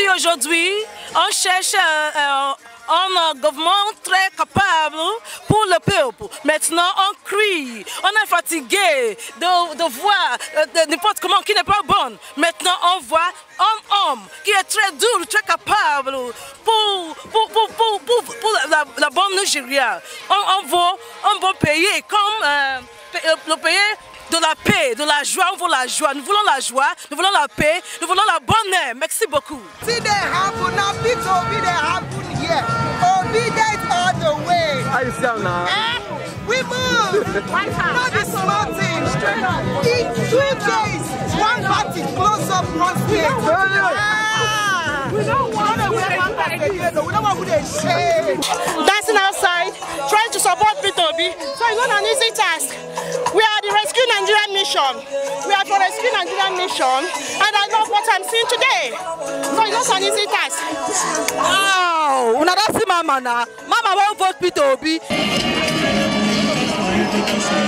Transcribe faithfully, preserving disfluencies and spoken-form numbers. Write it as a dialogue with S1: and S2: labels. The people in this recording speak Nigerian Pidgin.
S1: Oui, aujourd'hui, on cherche euh, euh, un gouvernement très capable pour le peuple. Maintenant, on crie, on est fatigué de, de voir n'importe comment qui n'est pas bon. Maintenant, on voit un homme qui est très dur, très capable pour, pour, pour, pour, pour, pour la, la bonne Nigeria. On, on, veut, on veut payer comme euh, le pays de la paix, de la joie. On veut la joie. Nous voulons la joie, nous voulons la paix, nous voulons la bonheur. Merci beaucoup.
S2: See they happen now, Peter Obi they happen here. Obidient all the way.
S3: How you sound now?
S2: Eh? We move. Not the small thing. In two days, one party close up one state. Ah. We don't want to wear one party. We don't want to shame.
S4: Dancing outside, trying to support Peter Obi. So it's not an easy task. We are the Rescue Nigerian Mission. We are for Rescue Nigerian Mission, and I love what I'm seeing today. So it's not an easy task.
S5: Wow! Una don't see Mama now. Mama won't vote Peter Obi.